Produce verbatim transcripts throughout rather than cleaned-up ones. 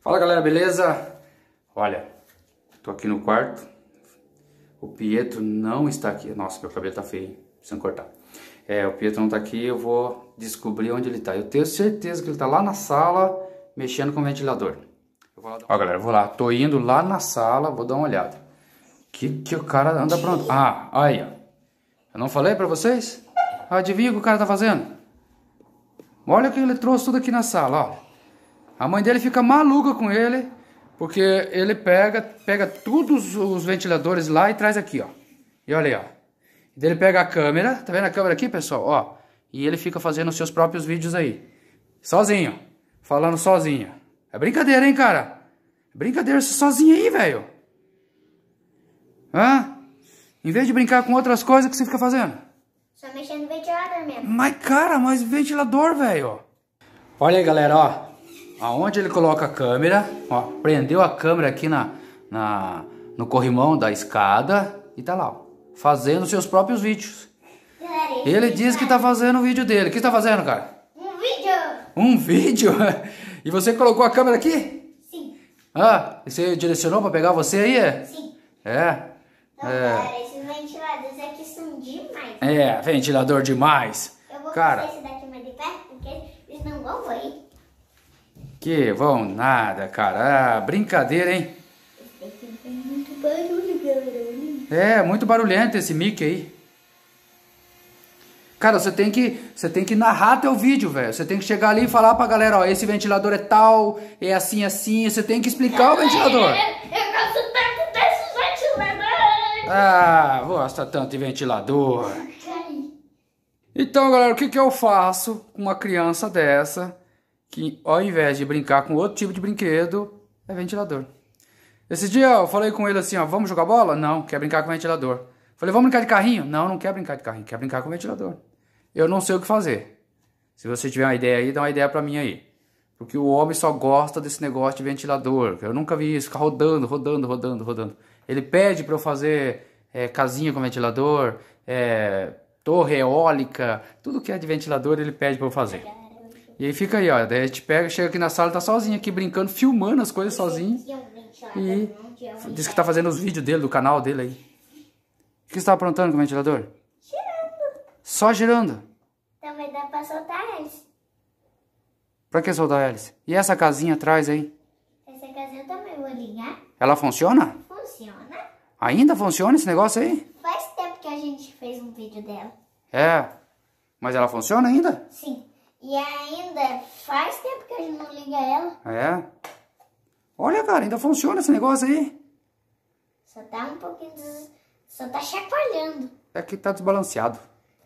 Fala galera, beleza? Olha, tô aqui no quarto. O Pietro não está aqui. Nossa, meu cabelo tá feio, precisa cortar. É, o Pietro não tá aqui, eu vou descobrir onde ele tá. Eu tenho certeza que ele tá lá na sala, mexendo com o ventilador. Eu vou lá dar... Ó galera, eu vou lá, tô indo lá na sala, vou dar uma olhada. Que que o cara anda pronto? Ah, aí ó. Eu não falei pra vocês? Adivinha o que o cara tá fazendo? Olha que ele trouxe tudo aqui na sala, ó. A mãe dele fica maluca com ele, porque ele pega, pega todos os ventiladores lá e traz aqui, ó. E olha aí, ó. Ele pega a câmera, tá vendo a câmera aqui, pessoal? Ó. E ele fica fazendo os seus próprios vídeos aí. Sozinho. Falando sozinho. É brincadeira, hein, cara? É brincadeira você sozinho aí, velho. Hã? Em vez de brincar com outras coisas, o que você fica fazendo? Só mexendo no ventilador mesmo. Mas, cara, mas ventilador, velho. Olha aí, galera, ó. Aonde ele coloca a câmera, ó, prendeu a câmera aqui na, na, no corrimão da escada e tá lá, ó, fazendo seus próprios vídeos. Galera, Ele diz que tá fazendo o vídeo dele. O que você tá fazendo, cara? Um vídeo. Um vídeo? E você colocou a câmera aqui? Sim. Ah, e você direcionou pra pegar você aí, é? Sim. É. Então, é. galera, esses ventiladores aqui são demais. É, ventilador demais. Eu vou Cara, fazer esse daqui mais de perto, porque eles não vão ver. que vão nada, cara. Ah, brincadeira, hein? Esse daqui tem muito barulho, galera. É, muito barulhento esse mic aí. Cara, você tem que, você tem que narrar teu vídeo, velho. Você tem que chegar ali e falar pra galera, ó, esse ventilador é tal, é assim, assim. Você tem que explicar o ventilador. Eu gosto tanto desses ventiladores. Ah, gosta tanto de ventilador. Então, galera, o que que eu faço com uma criança dessa que, ao invés de brincar com outro tipo de brinquedo, é ventilador? Esse dia eu falei com ele assim, ó, vamos jogar bola? Não, quer brincar com ventilador. Falei, vamos brincar de carrinho? Não, não quer brincar de carrinho, quer brincar com ventilador. Eu não sei o que fazer. Se você tiver uma ideia aí, dá uma ideia pra mim aí. Porque o homem só gosta desse negócio de ventilador. Eu nunca vi isso, ficar rodando, rodando, rodando, rodando. Ele pede pra eu fazer é, casinha com ventilador, é, torre eólica, tudo que é de ventilador ele pede pra eu fazer. E aí fica aí, ó, daí a gente pega, chega aqui na sala, tá sozinho aqui brincando, filmando as coisas sozinho. E diz que tá fazendo os vídeos dele, do canal dele aí. O que você tá aprontando com o ventilador? Girando. Só girando? Também dá pra soltar eles. Pra que soltar a hélice? E essa casinha atrás aí? Essa casinha eu também vou ligar. Ela funciona? Funciona. Ainda funciona esse negócio aí? Faz tempo que a gente fez um vídeo dela. É. Mas ela funciona ainda? Sim. E ainda faz tempo que a gente não liga ela. É. Olha, cara, ainda funciona esse negócio aí. Só tá um pouquinho... Des... Só tá chacoalhando. É que tá desbalanceado.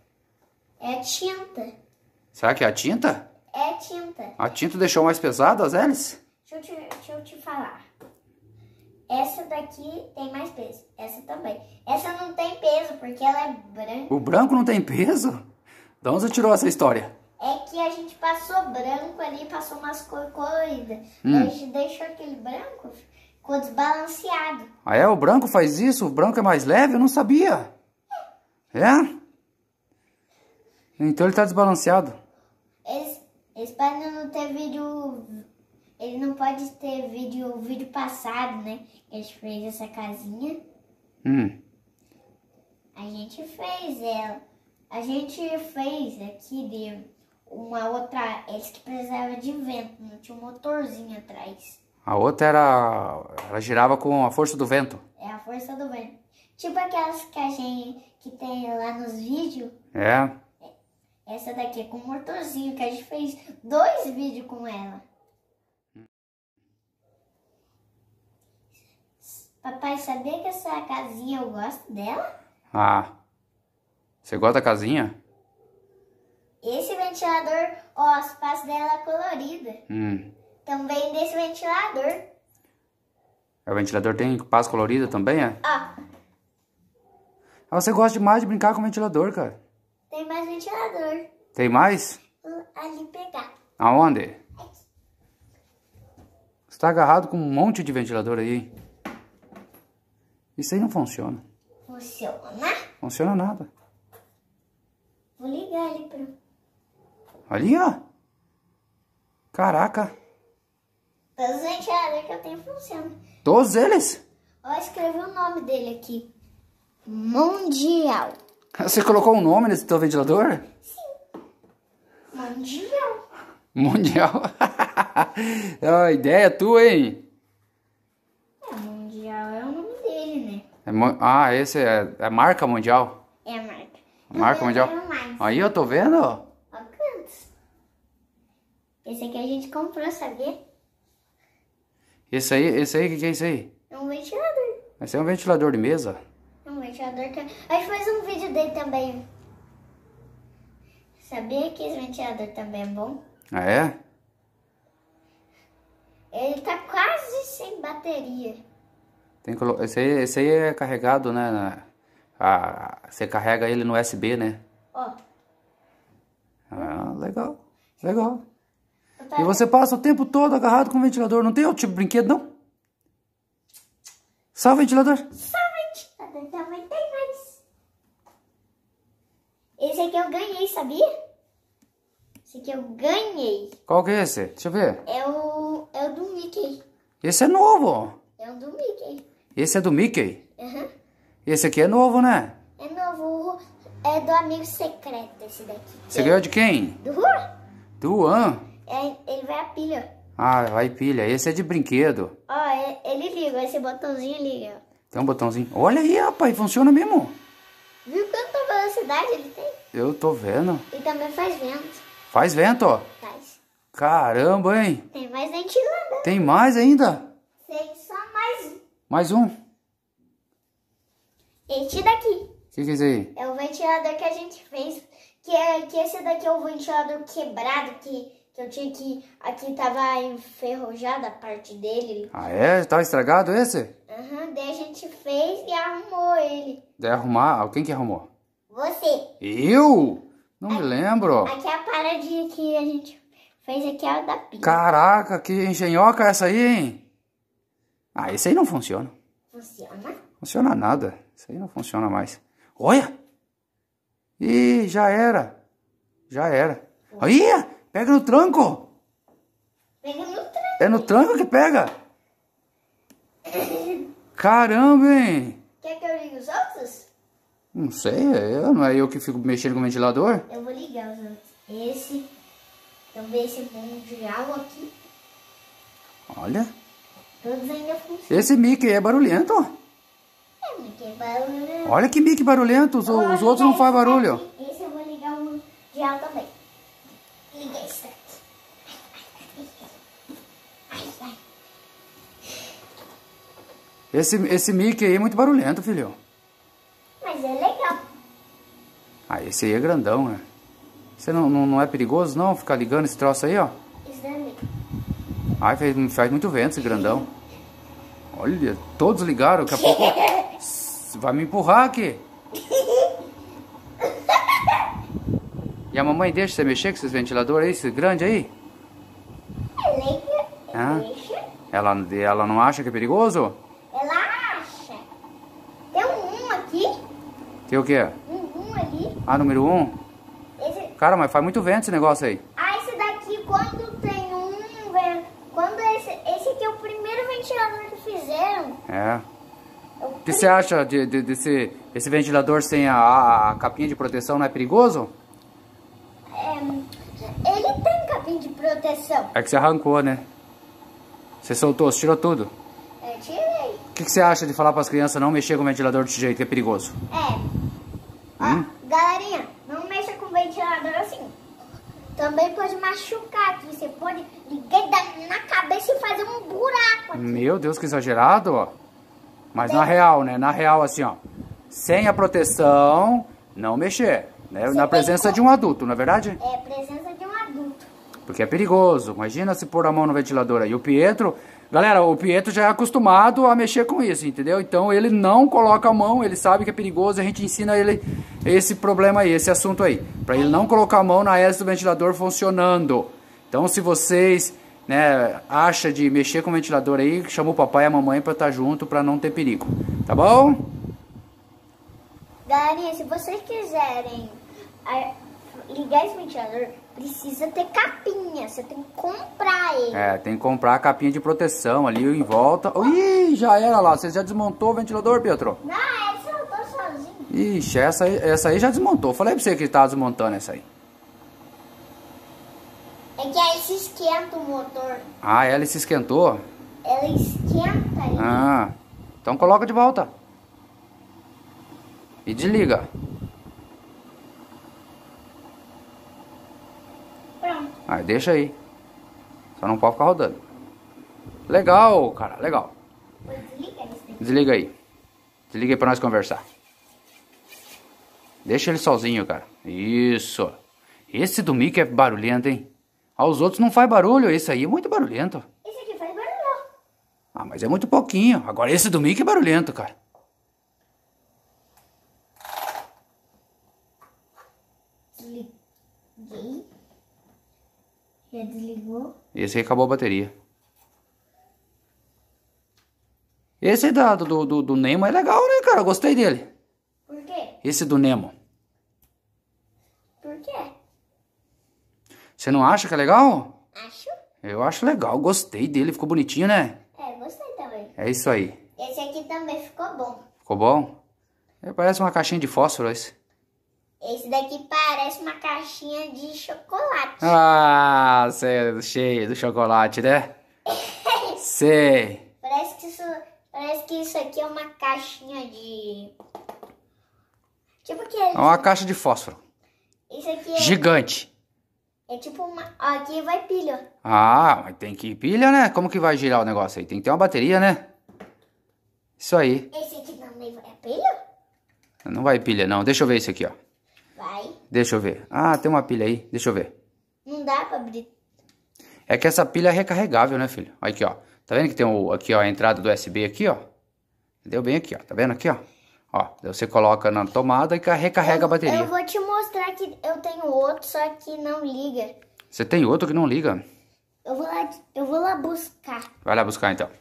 É tinta. Será que é a tinta? É tinta. A tinta deixou mais pesado as hélices? Deixa eu, te, deixa eu te falar. Essa daqui tem mais peso. Essa também. Essa não tem peso porque ela é branca. O branco não tem peso? De onde você tirou essa história? É que a gente passou branco ali, passou umas cor coloridas. Hum. A gente deixou aquele branco, ficou desbalanceado. Ah é? O branco faz isso? O branco é mais leve? Eu não sabia. É? Então ele tá desbalanceado. Eles, eles podem não ter vídeo... Ele não pode ter vídeo, vídeo passado, né? A gente fez essa casinha. Hum. A gente fez ela. A gente fez aqui de uma outra... Eles que precisavam de vento, não tinha um motorzinho atrás. A outra era... Ela girava com a força do vento. É a força do vento. Tipo aquelas que a gente... Que tem lá nos vídeos. É. Essa daqui é com motorzinho, que a gente fez dois vídeos com ela. Papai, sabia que essa casinha eu gosto dela? Ah. Você gosta da casinha? Esse ventilador, ó, os passos dela é colorida. Hum. Também desse ventilador. O ventilador tem paz colorida também, é? Ó, Ah, você gosta demais de brincar com o ventilador, cara. tem mais ventilador. Tem mais? Vou ali pegar. Aonde? Aqui. Você tá agarrado com um monte de ventilador aí. Isso aí não funciona. Funciona? Funciona nada. Vou ligar ali pro... Ali, ó. Caraca. Todos os ventiladores que eu tenho funcionam. Todos eles? Ó, escrevi o nome dele aqui. Mundial. Você colocou um nome nesse teu ventilador? Sim. Mundial. Mundial. É uma ideia tua, hein? É, Mundial é o nome dele, né? É, ah, esse é, é marca mundial? É a marca. Marca mundial? Aí eu tô vendo, ó. Ó, quantos? Esse aqui a gente comprou, sabia? Esse aí, esse aí, o que, que é isso aí? É um ventilador. Esse é um ventilador de mesa? É um ventilador que... A gente fez um vídeo dele também. Sabia que esse ventilador também é bom? Ah, é? Ele tá quase sem bateria. Tem que colo... esse, aí, esse aí é carregado, né? Na... Ah, você carrega ele no U S B, né? Ó. Ah, legal. Legal. Tá... E você passa o tempo todo agarrado com o ventilador. Não tem outro tipo de brinquedo, não? Só o ventilador? Só o ventilador. Também tem mais. Esse aqui eu ganhei, sabia? Esse aqui eu ganhei. Qual que é esse? Deixa eu ver. É o, é o do Mickey. Esse é novo. É o do Mickey. Esse é do Mickey? Uhum. Esse aqui é novo, né? É novo. É do amigo secreto esse daqui. Você ganhou de quem? Do Juan. Do An. É, ele vai a pilha. Ah, vai pilha. Esse é de brinquedo. Ó, é- ele liga. Esse botãozinho liga. Tem um botãozinho. Olha aí, rapaz. Funciona mesmo. Viu quanta velocidade ele tem? Eu tô vendo. E também faz vento. Faz vento, ó. Faz. Caramba, hein? Tem mais ventilador. Tem mais ainda? Tem só mais um. Mais um. O Esse daqui. que, que é isso aí? É o ventilador que a gente fez. Que, é, que esse daqui é o ventilador quebrado. Que, que eu tinha que... Aqui tava enferrujada a parte dele. Ah, é? Tá estragado esse? Aham. Uhum, daí a gente fez e arrumou ele. Deve arrumar. Quem que arrumou? Você. Eu? Não me lembro. Aqui é a paradinha que a gente fez aqui, é a da pilha. Caraca, que engenhoca essa aí, hein? Ah, esse aí não funciona. Funciona? Funciona nada. Isso aí não funciona mais. Olha! Ih, já era. Já era. Aí, pega no tranco. Pega no tranco. É no tranco que pega. Caramba, hein? Quer que eu ligue os outros? Não sei, eu, não é eu que fico mexendo com o ventilador? Eu vou ligar os outros. Esse, também esse mundial aqui. Olha. Todos ainda funcionam. Esse Mickey é barulhento. É, mas que barulho. Olha que Mickey barulhento, os, Eu vou os outros ligar não fazem esse barulho. daqui. Esse eu vou ligar o mundial também. Liga esse daqui. Ai, ai. Esse, esse Mickey aí é muito barulhento, filho. Mas é legal. Ah, esse aí é grandão, né? Você não, não, não é perigoso, não, ficar ligando esse troço aí, ó? Esse daí. Ai, faz, faz muito vento esse grandão. Olha, todos ligaram, daqui a pouco vai me empurrar aqui. E a mamãe deixa você mexer com esses ventiladores aí, esse grande aí? É legal. Ah. Deixa. Ela, ela não acha que é perigoso? Ela acha. Tem um um aqui. Tem o quê? Um um ali. Ah, número um? Esse... Cara, mas faz muito vento esse negócio aí. Ah, esse daqui, quando tem um... velho, quando esse, esse aqui é o primeiro ventilador que fizeram. É. É o O que você acha de, de, desse esse ventilador sem a, a, a capinha de proteção, não é perigoso? É, ele tem capinha de proteção. É que você arrancou, né? Você soltou, você tirou tudo. Eu tirei. O que, que você acha de falar para as crianças não mexer com o ventilador desse jeito, que é perigoso? É. Ó, Hum? galerinha, não mexa com o ventilador assim. Também pode machucar aqui. Você pode ligar e dar na cabeça e fazer um buraco aqui. Meu Deus, que exagerado, ó. Mas na real, né? Na real, assim, ó. Sem a proteção, não mexer. Né? Você Na tem presença que- de um adulto, não é verdade? É presença de um adulto. Porque é perigoso. Imagina se pôr a mão no ventilador aí. O Pietro... Galera, o Pietro já é acostumado a mexer com isso, entendeu? Então ele não coloca a mão, ele sabe que é perigoso, a gente ensina ele esse problema aí, esse assunto aí. Pra ele não colocar a mão na hélice do ventilador funcionando. Então se vocês, né, acham de mexer com o ventilador aí, chama o papai e a mamãe pra estar junto, pra não ter perigo. Tá bom? Galerinha, se vocês quiserem ah, ligar esse ventilador, precisa ter capinha. Você tem que comprar ele. É, tem que comprar a capinha de proteção ali em volta. Ih, já era lá. Você já desmontou o ventilador, Pietro? Não, esse eu tô sozinho. Ixi, essa aí, essa aí já desmontou. Falei pra você que tava desmontando essa aí. É que aí se esquenta o motor. Ah, ela se esquentou? Ela esquenta aí. Ah, então coloca de volta. E desliga. Pronto. Aí deixa aí. Só não pode ficar rodando. Legal, cara, legal. Vou desligar esse daqui. Desliga aí. Desliga aí pra nós conversar. Deixa ele sozinho, cara. Isso. Esse do Mickey é barulhento, hein? Ah, os outros não faz barulho. Esse aí é muito barulhento. Esse aqui faz barulho. Ah, mas é muito pouquinho. Agora esse do Mickey é barulhento, cara. Desliguei. Já desligou. Esse aí acabou a bateria. Esse aí da, do, do, do Nemo é legal, né, cara? Gostei dele. Por quê? Esse do Nemo. Por quê? Você não acha que é legal? Acho. Eu acho legal. Gostei dele. Ficou bonitinho, né? É, gostei também. É isso aí. Esse aqui também ficou bom. Ficou bom? É, parece uma caixinha de fósforo esse. Esse daqui parece uma caixinha de chocolate. Ah, você é cheio do chocolate, né? Sei. Parece que isso, parece que isso aqui é uma caixinha de... Tipo que é... É uma caixa de fósforo. Isso aqui é... Gigante. É tipo uma... Ó, aqui vai pilha. Ah, mas tem que ir pilha, né? Como que vai girar o negócio aí? Tem que ter uma bateria, né? Isso aí. Esse aqui também vai pilha? Não vai pilha, não. Deixa eu ver esse aqui, ó. Vai. Deixa eu ver. Ah, tem uma pilha aí. Deixa eu ver. Não dá pra abrir. É que essa pilha é recarregável, né, filho? Aqui, ó. Tá vendo que tem o, aqui, ó, a entrada do U S B aqui, ó? Deu bem aqui, ó. Tá vendo aqui, ó? Ó, daí você coloca na tomada e recarrega eu, a bateria. Eu vou te mostrar que eu tenho outro, só que não liga. Você tem outro que não liga? Eu vou lá, eu vou lá buscar. Vai lá buscar, então.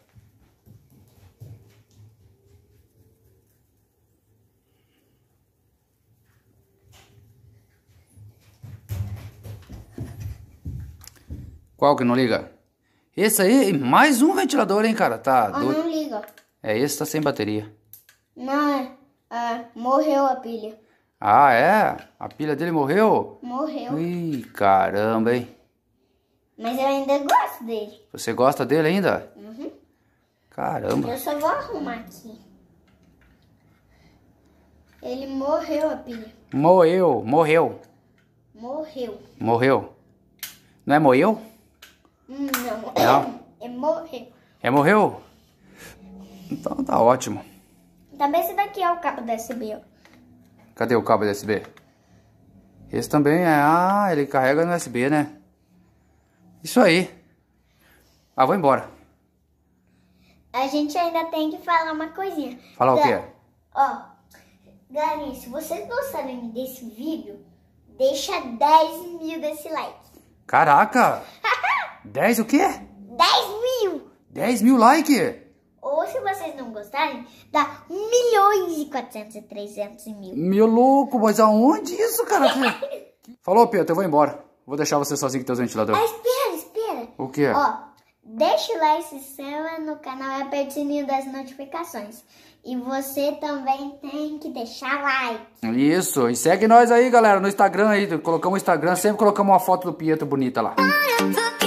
Qual que não liga? Esse aí, mais um ventilador, hein, cara? Tá Ó, doido. não liga. É, esse tá sem bateria. Não, é, é, morreu a pilha. Ah, é? A pilha dele morreu? Morreu. Ih, caramba, hein? Mas eu ainda gosto dele. Você gosta dele ainda? Uhum. Caramba. Eu só vou arrumar aqui. Ele morreu a pilha. Morreu, morreu. Morreu. Morreu. Não é morreu? Hum, Não. Não. É morreu. É morreu? Então tá ótimo. Também esse daqui é o cabo da U S B. Ó. Cadê o cabo U S B? Esse também é... Ah, ele carrega no U S B, né? Isso aí. Ah, vou embora. A gente ainda tem que falar uma coisinha. Falar o Ga- quê? Ó, galerinha, se vocês gostarem desse vídeo, deixa dez mil desse like. Caraca! dez o quê? dez mil! dez mil likes? Ou se vocês não gostarem, dá milhões e quatrocentos e trezentos mil. Meu louco, mas aonde isso, cara? Falou, Pedro, eu vou embora. Vou deixar você sozinho com teus ventiladores. Ah, espera, espera. O quê? Ó, deixa o like, se inscreva no canal e aperte o sininho das notificações. E você também tem que deixar like. Isso, e segue nós aí, galera, no Instagram aí. Colocamos o Instagram, sempre colocamos uma foto do Pietro bonita lá.